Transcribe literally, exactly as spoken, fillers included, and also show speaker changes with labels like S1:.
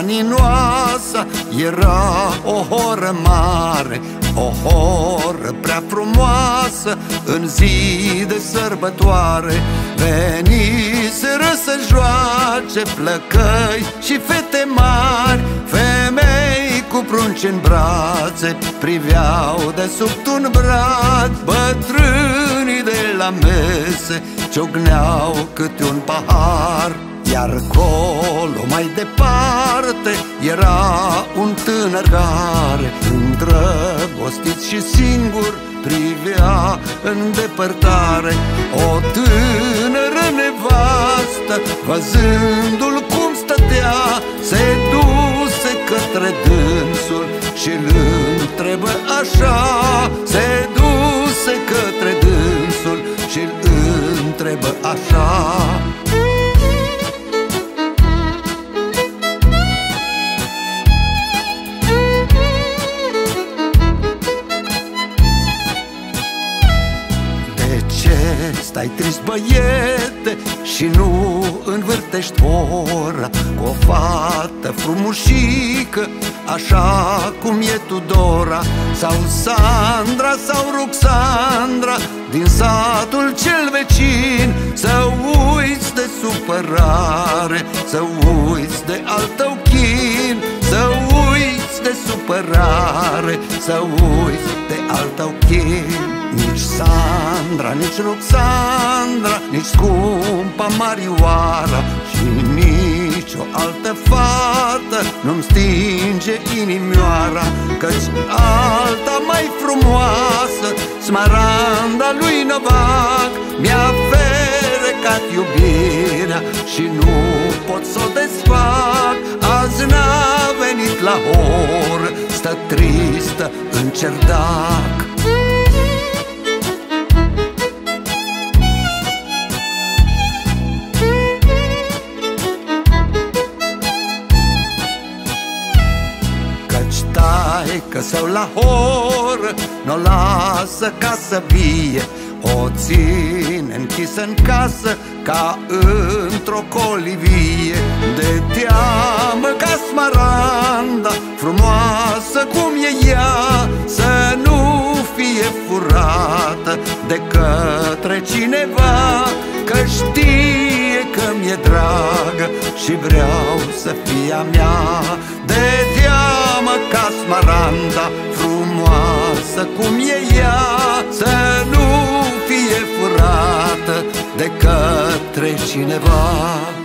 S1: Aninoasa era o horă mare, o horă prea frumoasă, în zi de sărbătoare. Veniseră să joace plăcăi și fete mari, femei cu prunci în brațe priveau de sub un brad. Bătrânii de la mese ciocneau câte un pahar, iar acolo mai departe era un tânăr care, îndrăgostit și singur, privea în depărtare. O tânără nevastă, văzându-l cum stătea, se duse către dânsul și-l întrebă așa. Se duse către dânsul și-l întrebă așa. Stai trist, băiete, și nu învârtești ora cu o fată frumușică, așa cum e Tudora sau Sandra sau Ruxandra din satul cel vecin. Să uiți de supărare, să uiți de al tău chin, să uiți de supărare, să uiți de al tău chin. Nici Sandra, nici Ruxandra, nici scumpa Marioara și nici o altă fată nu-mi stinge inimioara, căci alta mai frumoasă, Smaranda lui Novac, mi-a ferecat iubirea și nu pot să o desfac. Azi n-a venit la horă, stă tristă în cerdac. Că sau la horă n-o lasă ca să vie, o ține închisă în casă ca într-o colivie. De teamă ca Smaranda, frumoasă cum e ea, să nu fie furată de către cineva, că știe că mi-e dragă și vreau să fie a mea. De teamă ca Smaranda, frumoasă cum e ea, să nu fie furată de către cineva.